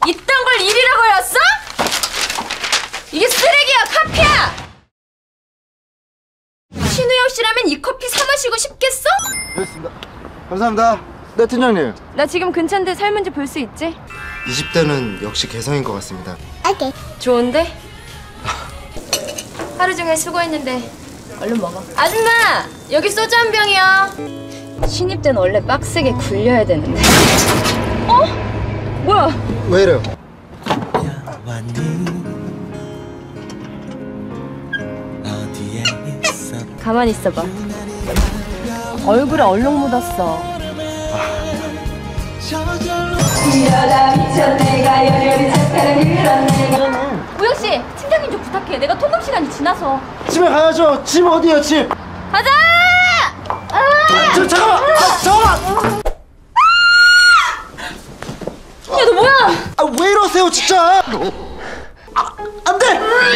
이딴 걸 일이라고 해왔어? 이게 쓰레기야, 카피야! 신우영 씨라면 이 커피 사 마시고 싶겠어? 알겠습니다. 감사합니다. 네, 팀장님. 나 지금 근처인데 살문지 볼 수 있지? 20대는 역시 개성인 것 같습니다. 오케이. 좋은데? 하루 종일 수고했는데 얼른 먹어. 아줌마! 여기 소주 한 병이요. 신입 때는 원래 빡세게 굴려야 되는데. 어? 뭐야? 왜 이래요? 가만히 있어봐. 얼굴에 얼룩 묻었어. 우영씨, 팀장님 좀 부탁해. 내가 통금 시간이 지나서. 집에 가야죠. 집 어디에요, 집? 가자! 잠깐만! 야, 너 뭐야? 아, 왜 이러세요, 진짜! 안 돼!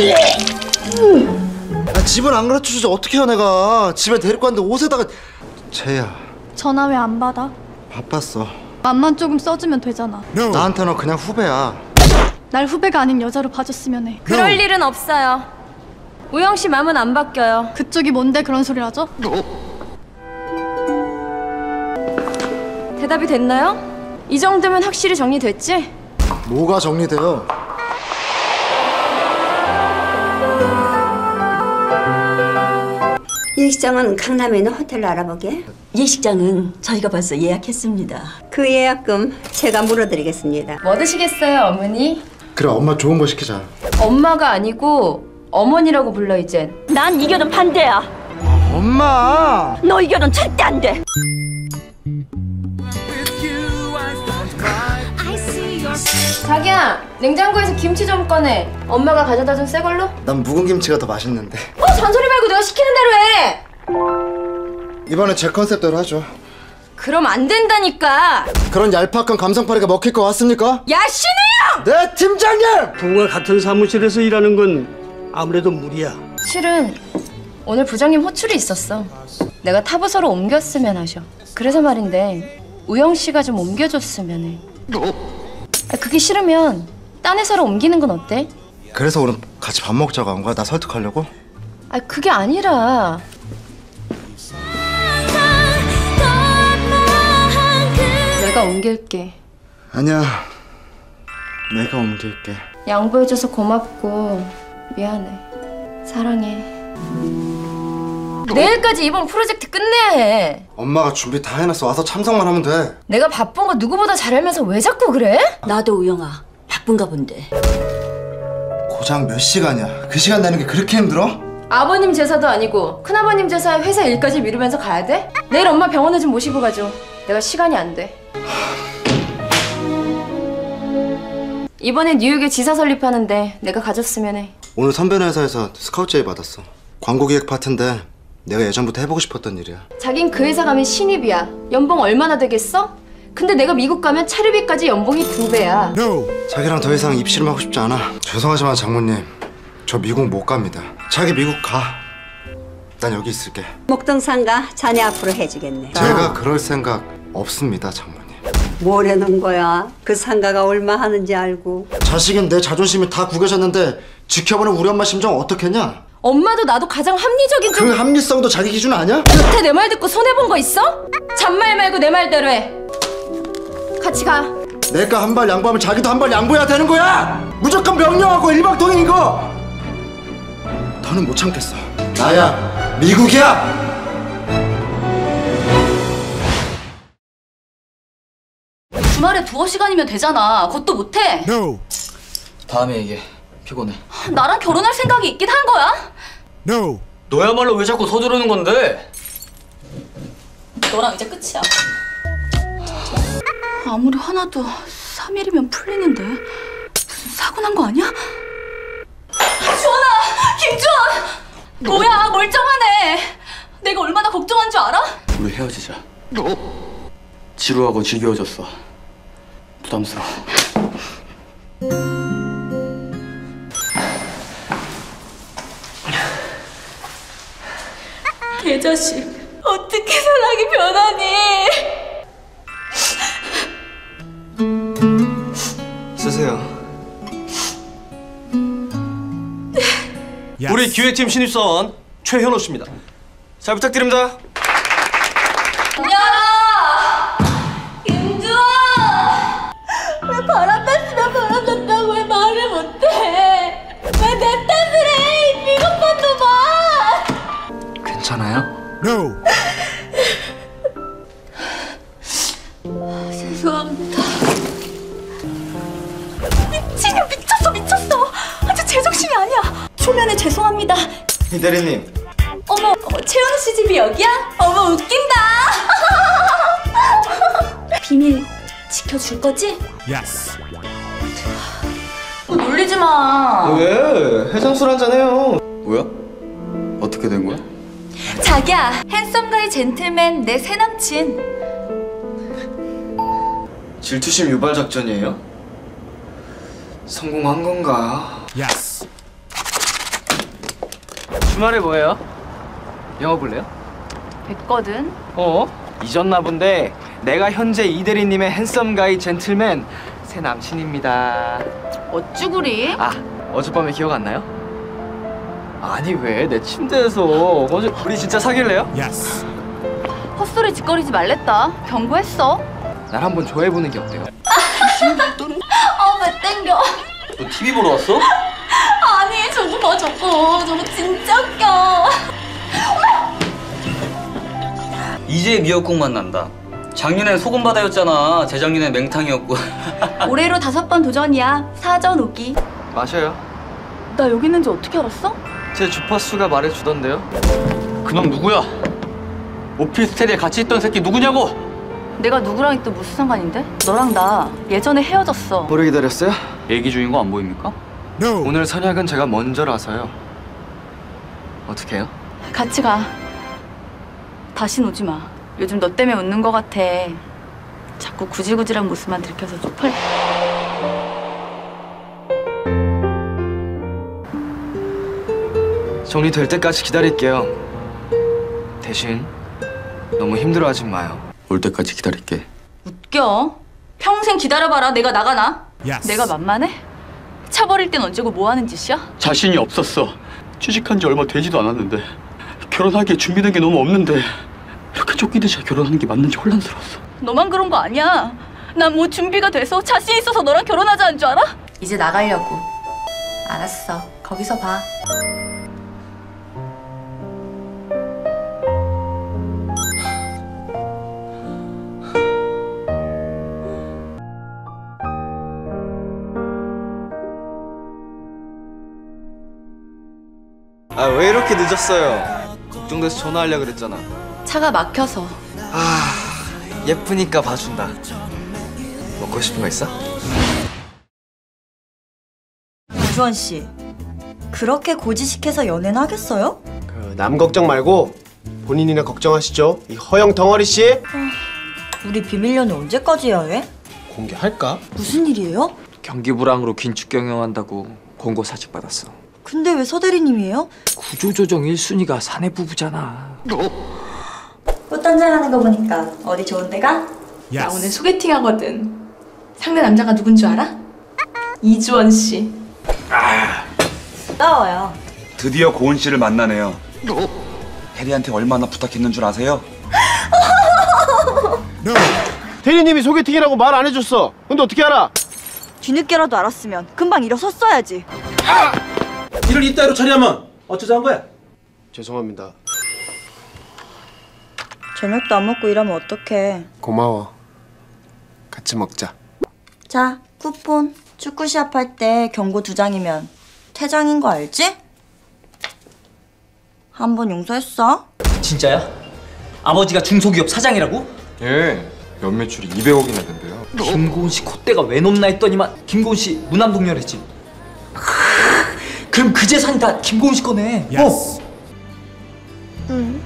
아, 집은 안 가르쳐주지 어떻게 해요, 내가. 집에 데리고 왔는데 옷에다가. 쟤야. 전화 왜 안 받아? 바빴어. 맘만 조금 써주면 되잖아. 나한테는 그냥 후배야. 날 후배가 아닌 여자로 봐줬으면 해. 그럴 일은 없어요. 우영씨 맘은 안 바뀌어요. 그쪽이 뭔데 그런 소리를 하죠? 대답이 됐나요? 이 정도면 확실히 정리됐지? 뭐가 정리돼요? 예식장은 강남에 있는 호텔로 알아보게. 예식장은 저희가 벌써 예약했습니다. 그 예약금 제가 물어드리겠습니다. 뭐 드시겠어요, 어머니? 그래, 엄마 좋은 거 시키자. 엄마가 아니고 어머니라고 불러, 이젠. 난 이 결혼 반대야. 엄마! 너 이 결혼 절대 안 돼. 자기야, 냉장고에서 김치 좀 꺼내. 엄마가 가져다 준 새 걸로? 난 묵은 김치가 더 맛있는데. 잔소리 말고 내가 시키는 대로 해! 이번엔 제 컨셉대로 하죠. 그럼 안 된다니까! 그런 얄팍한 감성파리가 먹힐 것 같습니까? 야, 신우영! 네, 팀장님! 부부가 같은 사무실에서 일하는 건 아무래도 무리야. 실은 오늘 부장님 호출이 있었어. 내가 타부서로 옮겼으면 하셔. 그래서 말인데 우영 씨가 좀 옮겨줬으면 해. 그게 싫으면 딴 회사로 옮기는 건 어때? 그래서 오늘 같이 밥 먹자고 한 거야? 나 설득하려고? 그게 아니라 내가 옮길게. 아니야, 내가 옮길게. 양보해줘서 고맙고 미안해. 사랑해. 내일까지 이번 프로젝트 끝내야 해. 엄마가 준비 다 해놨어. 와서 참석만 하면 돼. 내가 바쁜 거 누구보다 잘 알면서 왜 자꾸 그래? 나도 우영아 바쁜가 본데. 고작 몇 시간이야. 그 시간 내는 게 그렇게 힘들어? 아버님 제사도 아니고 큰아버님 제사에 회사 일까지 미루면서 가야 돼? 내일 엄마 병원에 좀 모시고 가줘. 내가 시간이 안 돼. 이번에 뉴욕에 지사 설립하는데 내가 가졌으면 해. 오늘 선배네 회사에서 스카우트 제의 받았어. 광고 기획 파트인데 내가 예전부터 해보고 싶었던 일이야. 자긴 그 회사 가면 신입이야. 연봉 얼마나 되겠어? 근데 내가 미국 가면 차류비까지 연봉이 2배야. 자기랑 더 이상 입씨름하고 싶지 않아. 죄송하지만 장모님, 저 미국 못 갑니다. 자기 미국 가. 난 여기 있을게. 목동상가 자네 앞으로 해주겠네. 제가 그럴 생각 없습니다, 장모님. 뭐라는 거야? 그 상가가 얼마 하는지 알고. 자식인 내 자존심이 다 구겨졌는데 지켜보는 우리 엄마 심정 어떻겠냐? 엄마도 나도 가장 합리적인 그 합리성도 자기 기준 아니야? 여태 내 말 듣고 손해본 거 있어? 잔말 말고 내 말대로 해. 같이 가. 내가 한 발 양보하면 자기도 한 발 양보해야 되는 거야! 무조건 명령하고 일방통행인 거! 더는 못 참겠어. 나야 미국이야! 주말에 두어 시간이면 되잖아. 그것도 못해. 다음에 얘기해. 피곤해. 나랑 결혼할 생각이 있긴 한 거야? 너야말로 왜 자꾸 서두르는 건데? 너랑 이제 끝이야. 아무리 화나도 3일이면 풀리는데 무슨 사고 난 거 아니야? 주원아! 김주원! 뭐야 멀쩡하네. 내가 얼마나 걱정한 줄 알아? 우리 헤어지자. 지루하고 지겨워졌어. 부담스러워. 개자식 어떻게 사랑이 변하니? 쓰세요. 앉으세요. 우리 기획팀 신입사원 최현호 씨입니다. 잘 부탁드립니다. 야! 김주원! 왜 바람 뺐으면 바람 났다고 왜 말을 못해? 왜 내 탓을 해? 이 비겁한 놈아! 괜찮아요? 죄송합니다. 미쳤어. 저 제정신이 아니야. 초면에 죄송합니다. 이 대리님. 어머, 최현우 씨 집이 여기야? 어머, 웃긴다. 비밀 지켜줄 거지? 놀리지 마. 왜? 해장술 한잔 해요. 뭐야? 어떻게 된 거야? 자기야, 핸섬가이 젠틀맨 내 새남친. 질투심 유발 작전이에요? 성공한 건가? 주말에 뭐해요? 영화 볼래요? 됐거든. 잊었나 본데 내가 현재 이 대리님의 핸섬 가이 젠틀맨 새 남친입니다. 어쭈구리? 어젯밤에 기억 안 나요? 아니 왜 내 침대에서 어제 우리 진짜 사귈래요? 헛소리 짓거리지 말랬다. 경고했어. 날 한번 좋아해보는 게 어때요? 왜 땡겨? 너 TV 보러 왔어? 아니, 저거 봐, 저거 진짜 웃겨. 이제 미역국 만난다. 작년엔 소금바다였잖아. 재작년엔 맹탕이었고. 올해로 5번 도전이야. 사전 오기. 마셔요. 나 여기 있는지 어떻게 알았어? 제 주파수가 말해주던데요. 그놈 누구야? 오피스텔에 같이 있던 새끼 누구냐고? 내가 누구랑 있든 무슨 상관인데? 너랑 나 예전에 헤어졌어. 오래 기다렸어요? 얘기 중인 거 안 보입니까? 오늘 선약은 제가 먼저라서요. 어떻게 해요? 같이 가. 다신 오지 마. 요즘 너 때문에 웃는 거 같아. 자꾸 구질구질한 모습만 들켜서 쪽팔려. 정리될 때까지 기다릴게요. 대신 너무 힘들어하지 마요. 올 때까지 기다릴게. 웃겨. 평생 기다려봐라. 내가 나가나? 내가 만만해? 차 버릴 땐 언제고 뭐 하는 짓이야? 자신이 없었어. 취직한 지 얼마 되지도 않았는데 결혼하기에 준비된 게 너무 없는데 이렇게 쫓기듯이 결혼하는 게 맞는지 혼란스러웠어. 너만 그런 거 아니야. 난 뭐 준비가 돼서 자신 있어서 너랑 결혼하자는 줄 알아? 이제 나가려고. 알았어. 거기서 봐. 왜 이렇게 늦었어요? 걱정돼서 전화하려고 그랬잖아. 차가 막혀서. 예쁘니까 봐준다. 먹고 싶은 거 있어? 주원 씨, 그렇게 고지식해서 연애는 하겠어요? 남 걱정 말고 본인이나 걱정하시죠. 이 허영 덩어리 씨. 우리 비밀 연애 언제까지 해야 해? 공개할까? 무슨 일이에요? 경기 불황으로 긴축 경영한다고 공고 사직 받았어. 근데 왜 서 대리님이에요? 구조조정 1순위가 사내 부부잖아. 꽃 단장하는 거 보니까 어디 좋은 데가? 나 오늘 소개팅 하거든. 상대 남자가 누군 줄 알아? 이주원 씨. 싸워요. 드디어 고은 씨를 만나네요. 대리한테 얼마나 부탁했는 줄 아세요? 대리님이 소개팅이라고 말 안 해줬어. 근데 어떻게 알아? 뒤늦게라도 알았으면 금방 일어섰어야지. 일을 이따위로 처리하면 어쩌자 한 거야? 죄송합니다. 저녁도 안 먹고 일하면 어떡해. 고마워. 같이 먹자. 자, 쿠폰. 축구 시합할 때 경고 2장이면 퇴장인 거 알지? 한 번 용서했어? 진짜야? 아버지가 중소기업 사장이라고? 예, 연매출이 200억이나 된대요. 김고은 씨 콧대가 왜 높나 했더니만 김고은 씨 무남동녀랬지. 그럼 그 재산이 다 김고은 씨 거네. 응.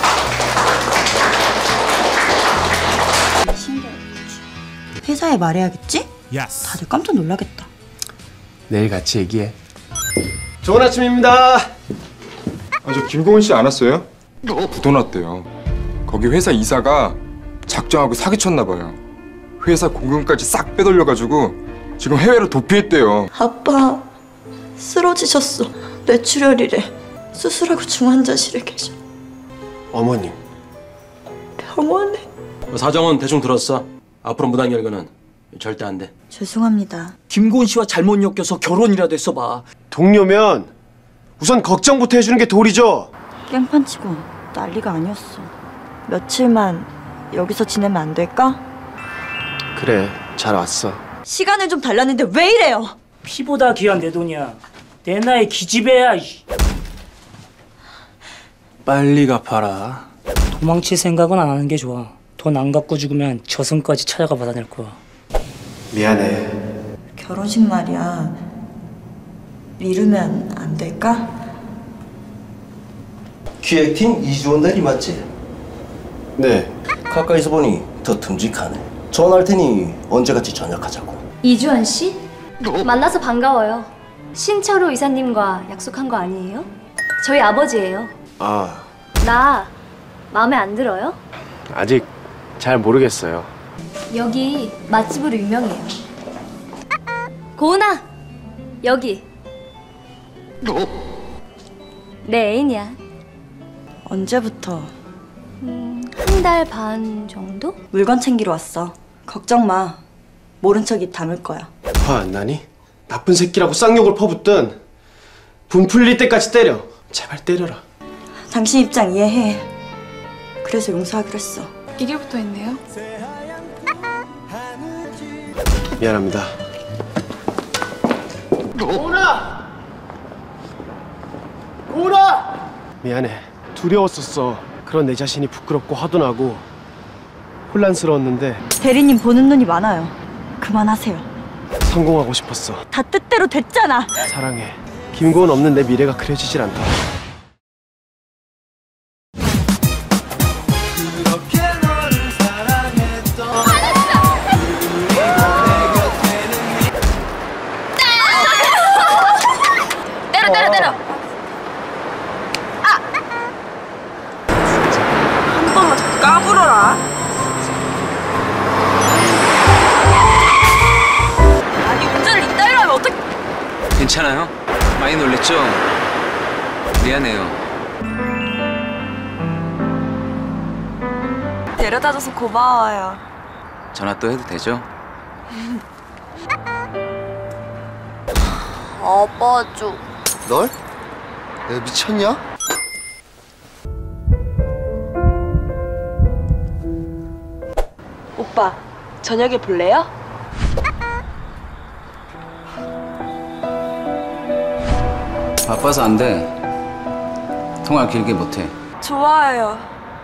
회사에 말해야겠지? 다들 깜짝 놀라겠다. 내일 같이 얘기해. 좋은 아침입니다. 저 김고은 씨 안 왔어요? 부도 났대요. 거기 회사 이사가 작정하고 사기쳤나 봐요. 회사 공금까지 싹 빼돌려가지고 지금 해외로 도피했대요. 아빠 쓰러지셨어. 뇌출혈이래. 수술하고 중환자실에 계셔. 어머님. 병원에. 사정은 대충 들었어. 앞으로 무단 결근은 절대 안 돼. 죄송합니다. 김고은 씨와 잘못 엮여서 결혼이라도 했어봐. 동료면 우선 걱정부터 해주는 게 도리죠. 깽판 치고 난리가 아니었어. 며칠만 여기서 지내면 안 될까? 그래, 잘 왔어. 시간을 좀 달랐는데 왜 이래요? 피보다 귀한 내 돈이야. 내 나이 기집애야. 빨리 갚아라. 도망칠 생각은 안 하는 게 좋아. 돈 안 갚고 죽으면 저승까지 찾아가 받아낼 거야. 미안해. 결혼식 말이야. 미루면 안 될까? 기획팀 이주원 대리 맞지? 네. 가까이서 보니 더 듬직하네. 전화할 테니 언제같이 저녁하자고. 이주원 씨? 만나서 반가워요. 신철호 이사님과 약속한 거 아니에요? 저희 아버지예요. 아, 나 마음에 안 들어요? 아직 잘 모르겠어요. 여기 맛집으로 유명해요. 고은아! 여기. 내 애인이야. 언제부터? 한 달 반 정도? 물건 챙기러 왔어. 걱정 마. 모른 척 입 다물 거야. 화 안 나니? 나쁜 새끼라고 쌍욕을 퍼붓든 분 풀릴 때까지 때려. 제발 때려라. 당신 입장 이해해. 그래서 용서하기로 했어. 이게 붙어있네요. 미안합니다. 고은아! 고은아! 미안해. 두려웠었어. 그런 내 자신이 부끄럽고 화도 나고 혼란스러웠는데 대리님 보는 눈이 많아요. 그만하세요. 성공하고 싶었어. 다 뜻대로 됐잖아. 사랑해. 김고은 없는 내 미래가 그려지질 않다. 때려. 한 번만 더 까불어라. 아니 운전을 이따위로 하면 어떡... 괜찮아요? 많이 놀랬죠? 미안해요. 데려다줘서 고마워요. 전화 또 해도 되죠? 아빠 좀... 널? 내가 미쳤냐? 오빠, 저녁에 볼래요? 바빠서 안 돼. 통화 길게 못해. 좋아요.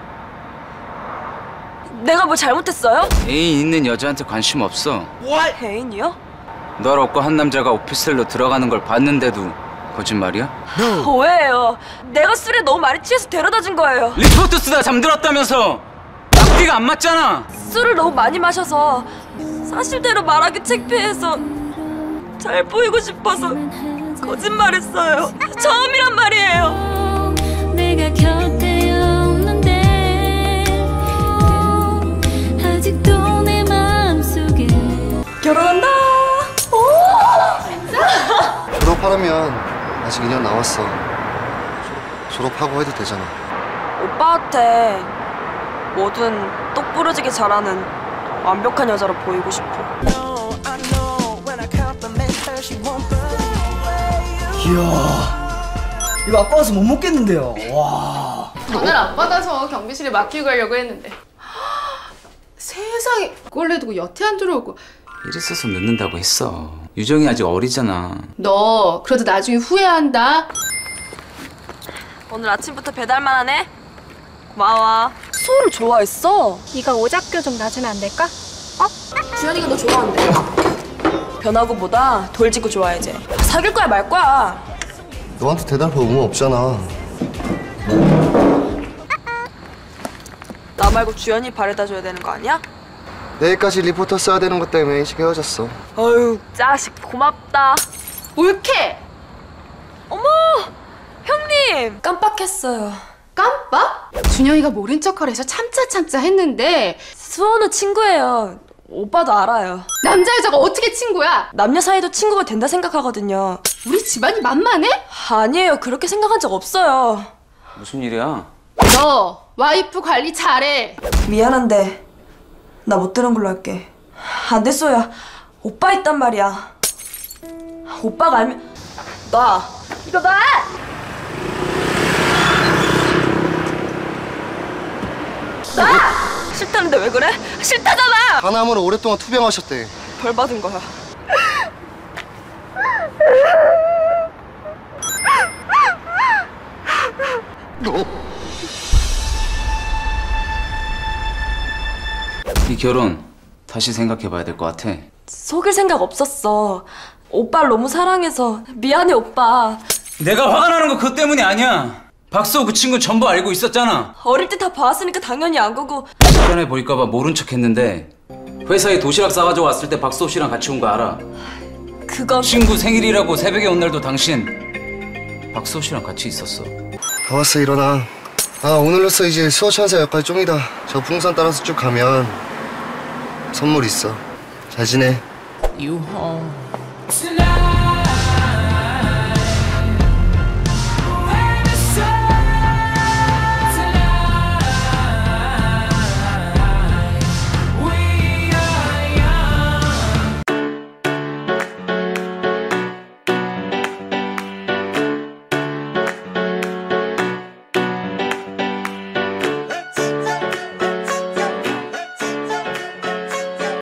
내가 뭐 잘못했어요? 애인 있는 여자한테 관심 없어. 애인이요? 널 얻고 한 남자가 오피스텔로 들어가는 걸 봤는데도 거짓말이야? 오해예요. 내가 술에 너무 많이 취해서 데려다 준 거예요. 리포트 쓰다 잠들었다면서! 앞뒤가 안 맞잖아! 술을 너무 많이 마셔서 사실대로 말하기 창피해서 잘 보이고 싶어서 거짓말했어요. 처음이란 말이에요. 내가 곁에 없는데 아직도 내 마음속에 결혼한다. 오! 진짜? 졸업하려면 아직 2년 남았어. 졸업하고 해도 되잖아. 오빠한테 뭐든 똑부러지게 잘하는 완벽한 여자로 보이고 싶어. 이야, 이거 아빠 와서 못 먹겠는데요. 와. 전화를 안 받아서 경비실에 맡기고 가려고 했는데 세상에 그걸 내두고 여태 안 들어오고. 일 있어서 늦는다고 했어. 유정이 아직 어리잖아. 너 그래도 나중에 후회한다. 오늘 아침부터 배달만 하네? 고마워. 소를 좋아했어? 네가 오작교 좀 놔주면 안 될까? 주연이가 너 좋아한대. 변화구보다 돌직구 좋아해야지. 사귈 거야 말 거야? 너한테 대답할 의무 없잖아. 나 말고 주연이 바래다 줘야 되는 거 아니야? 내일까지 리포터 써야 되는 것 때문에 일찍 헤어졌어. 아유 자식 고맙다. 올케! 어머! 형님! 깜빡했어요. 깜빡? 준영이가 모른 척하래서 참자 했는데 수원우 친구예요. 오빠도 알아요. 남자 여자가 어떻게 친구야? 남녀 사이도 친구가 된다 생각하거든요. 우리 집안이 만만해? 아니에요. 그렇게 생각한 적 없어요. 무슨 일이야? 너 와이프 관리 잘해. 미안한데 나 못 들은 걸로 할게. 안 돼, 쏘야. 오빠 있단 말이야. 오빠가 알면 나 이거 봐! 나! 싫다는데 왜 그래? 싫다잖아! 하남으로 오랫동안 투병하셨대. 벌 받은 거야. 이 결혼 다시 생각해봐야 될 것 같아. 속일 생각 없었어. 오빠를 너무 사랑해서 미안해, 오빠. 내가 화가 나는 거 그것 때문이 아니야. 박수호 그 친구 전부 알고 있었잖아. 어릴 때 다 봐왔으니까 당연히 안 가고. 주변에 보일까봐 모른 척 했는데 회사에 도시락 싸가지고 왔을 때 박수호 씨랑 같이 온 거 알아. 그건 친구 생일이라고 새벽에 온 날도 당신 박수호 씨랑 같이 있었어. 다 왔어, 일어나. 아, 오늘로써 이제 수호천사 역할 쫑이다. 저 풍선 따라서 쭉 가면 선물 있어. 잘 지내. You home.